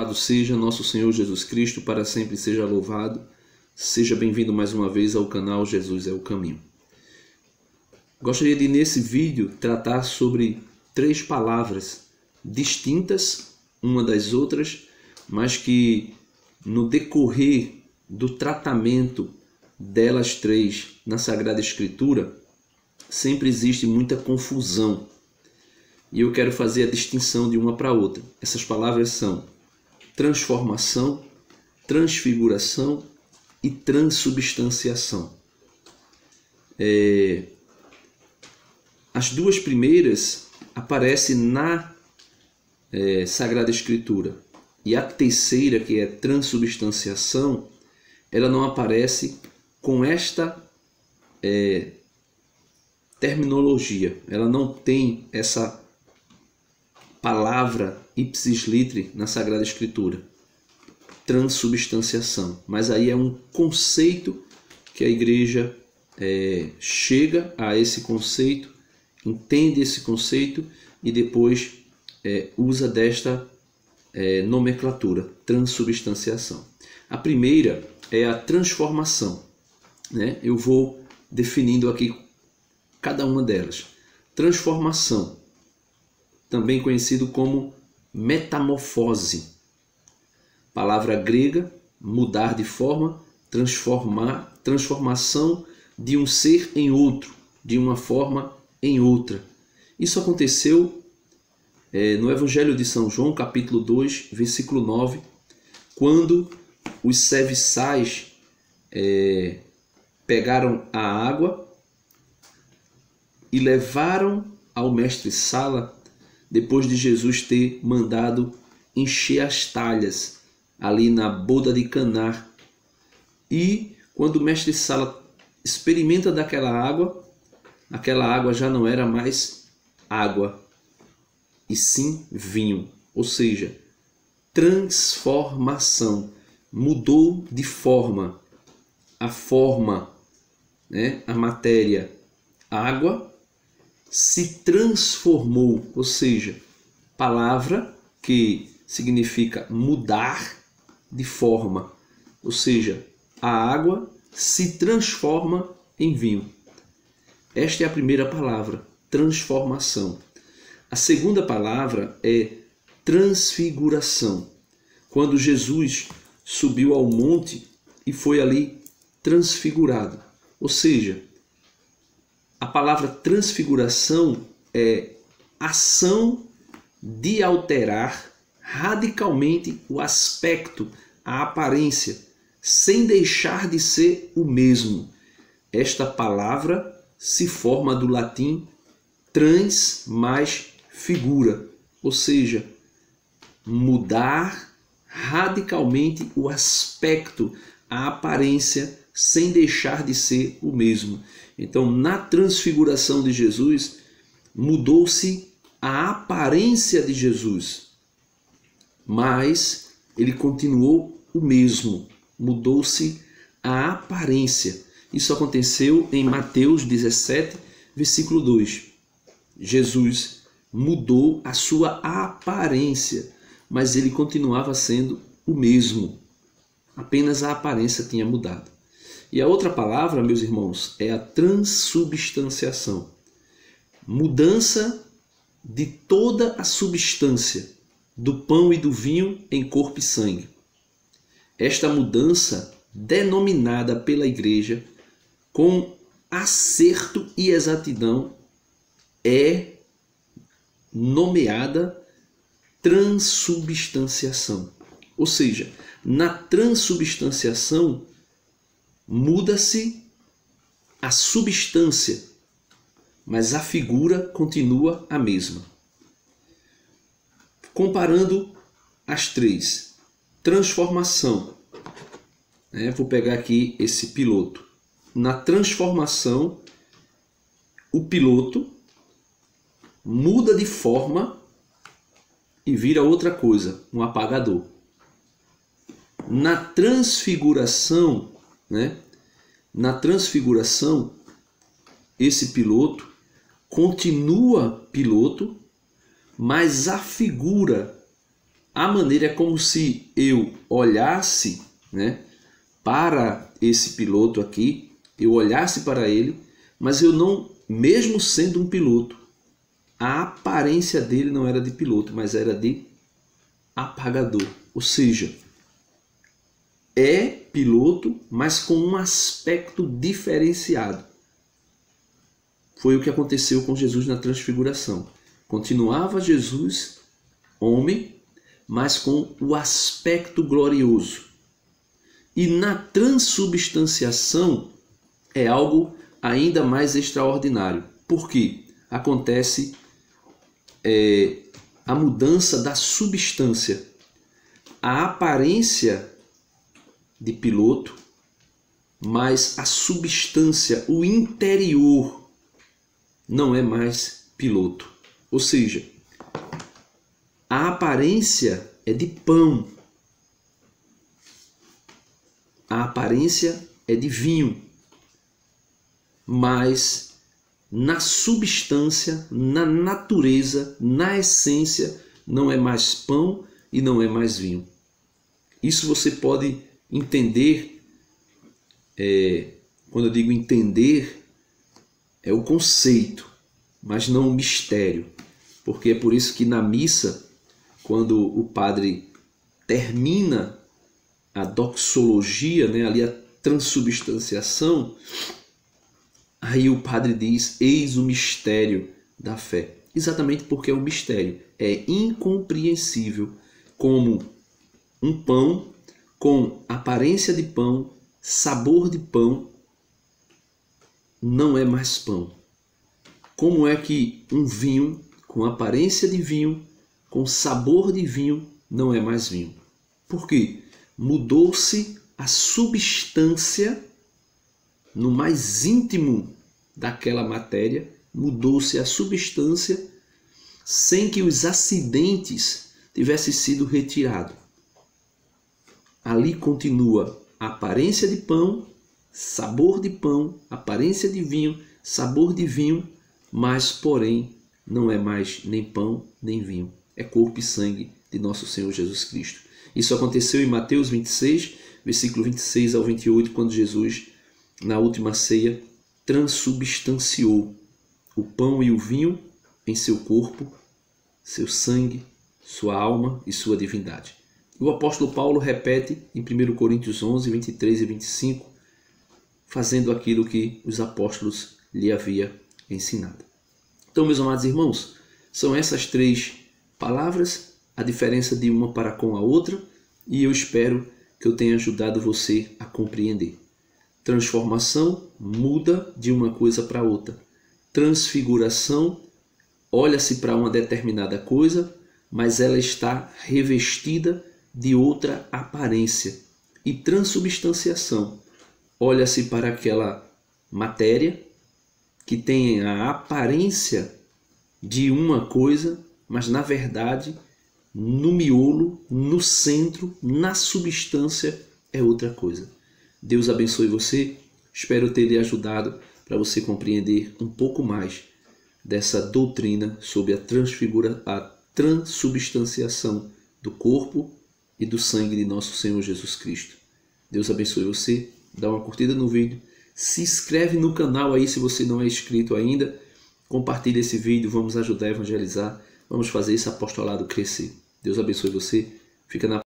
Louvado seja nosso Senhor Jesus Cristo, para sempre seja louvado. Seja bem-vindo mais uma vez ao canal Jesus é o Caminho. Gostaria de, nesse vídeo, tratar sobre 3 palavras distintas uma das outras, mas que no decorrer do tratamento delas 3 na Sagrada Escritura, sempre existe muita confusão. E eu quero fazer a distinção de uma para outra. Essas palavras são transformação, transfiguração e transubstanciação. As 2 primeiras aparecem na Sagrada Escritura. E a terceira, que é transubstanciação, ela não aparece com esta terminologia. Ela não tem essa palavra ipsis literi na Sagrada Escritura, transubstanciação. Mas aí é um conceito que a igreja chega a esse conceito, entende esse conceito e depois usa desta nomenclatura, transubstanciação. A primeira é a transformação, né? Eu vou definindo aqui cada uma delas. Transformação, também conhecido como metamorfose. Palavra grega, mudar de forma, transformar, transformação de um ser em outro, de uma forma em outra. Isso aconteceu no Evangelho de São João, capítulo 2, versículo 9, quando os serviçais pegaram a água e levaram ao mestre-sala, depois de Jesus ter mandado encher as talhas ali na boda de Caná. E quando o mestre-sala experimenta daquela água, aquela água já não era mais água, e sim vinho. Ou seja, transformação. Mudou de forma. A forma, né? A matéria, água, se transformou, ou seja, palavra que significa mudar de forma, ou seja, a água se transforma em vinho. Esta é a primeira palavra, transformação. A segunda palavra é transfiguração. Quando Jesus subiu ao monte e foi ali transfigurado, ou seja, a palavra transfiguração é ação de alterar radicalmente o aspecto, a aparência, sem deixar de ser o mesmo. Esta palavra se forma do latim trans mais figura, ou seja, mudar radicalmente o aspecto, a aparência, sem deixar de ser o mesmo. Então, na transfiguração de Jesus, mudou-se a aparência de Jesus, mas ele continuou o mesmo, mudou-se a aparência. Isso aconteceu em Mateus 17, versículo 2. Jesus mudou a sua aparência, mas ele continuava sendo o mesmo, apenas a aparência tinha mudado. E a outra palavra, meus irmãos, é a transubstanciação. Mudança de toda a substância, do pão e do vinho em corpo e sangue. Esta mudança, denominada pela igreja com acerto e exatidão, é nomeada transubstanciação. Ou seja, na transubstanciação, muda-se a substância, mas a figura continua a mesma. Comparando as 3. Transformação. Vou pegar aqui esse piloto. Na transformação, o piloto muda de forma e vira outra coisa, um apagador. Na transfiguração, esse piloto continua piloto, mas a figura, a maneira é como se eu olhasse, né, para esse piloto aqui, eu olhasse para ele, mas eu não, mesmo sendo um piloto, a aparência dele não era de piloto, mas era de apagador. Ou seja, é piloto, mas com um aspecto diferenciado. Foi o que aconteceu com Jesus na transfiguração. Continuava Jesus, homem, mas com o aspecto glorioso. E na transubstanciação é algo ainda mais extraordinário. Por quê? Acontece a mudança da substância. A aparência de piloto, mas a substância, o interior, não é mais piloto. Ou seja, a aparência é de pão, a aparência é de vinho, mas na substância, na natureza, na essência, não é mais pão e não é mais vinho. Isso você pode entender, quando eu digo entender, é o conceito, mas não o mistério. Porque é por isso que na missa, quando o padre termina a doxologia, né, ali a transubstanciação, aí o padre diz: eis o mistério da fé. Exatamente porque é um mistério. É incompreensível como um pão com aparência de pão, sabor de pão, não é mais pão. Como é que um vinho com aparência de vinho, com sabor de vinho, não é mais vinho? Por quê? Mudou-se a substância no mais íntimo daquela matéria, mudou-se a substância sem que os acidentes tivessem sido retirados. Ali continua a aparência de pão, sabor de pão, aparência de vinho, sabor de vinho, mas porém não é mais nem pão nem vinho. É corpo e sangue de nosso Senhor Jesus Cristo. Isso aconteceu em Mateus 26, versículo 26 ao 28, quando Jesus, na última ceia, transubstanciou o pão e o vinho em seu corpo, seu sangue, sua alma e sua divindade. O apóstolo Paulo repete em 1 Coríntios 11, 23 e 25, fazendo aquilo que os apóstolos lhe haviam ensinado. Então, meus amados irmãos, são essas três palavras, a diferença de uma para com a outra, e eu espero que eu tenha ajudado você a compreender. Transformação muda de uma coisa para outra. Transfiguração, olha-se para uma determinada coisa, mas ela está revestida de outra aparência. E transubstanciação, olha-se para aquela matéria que tem a aparência de uma coisa, mas na verdade, no miolo, no centro, na substância, é outra coisa. Deus abençoe você. Espero ter lhe ajudado para você compreender um pouco mais dessa doutrina sobre a transubstanciação do corpo e do sangue de nosso Senhor Jesus Cristo. Deus abençoe você. Dá uma curtida no vídeo. Se inscreve no canal aí se você não é inscrito ainda. Compartilhe esse vídeo. Vamos ajudar a evangelizar. Vamos fazer esse apostolado crescer. Deus abençoe você. Fica na